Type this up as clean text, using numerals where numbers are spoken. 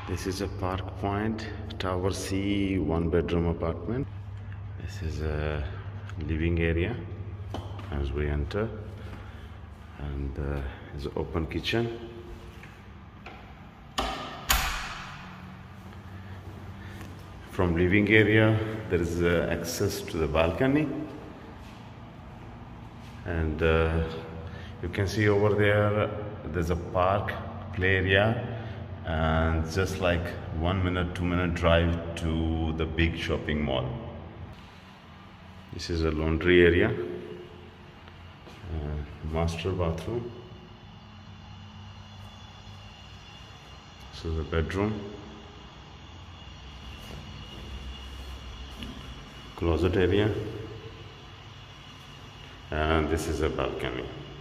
This is a Park Point Tower C one-bedroom apartment. This is a living area as we enter, and is an open kitchen. From living area there is access to the balcony, and you can see over there's a park play area, and just like 1 minute 2 minute drive to the big shopping mall. This is a laundry area, master bathroom. This is a bedroom, closet area, and this is a balcony.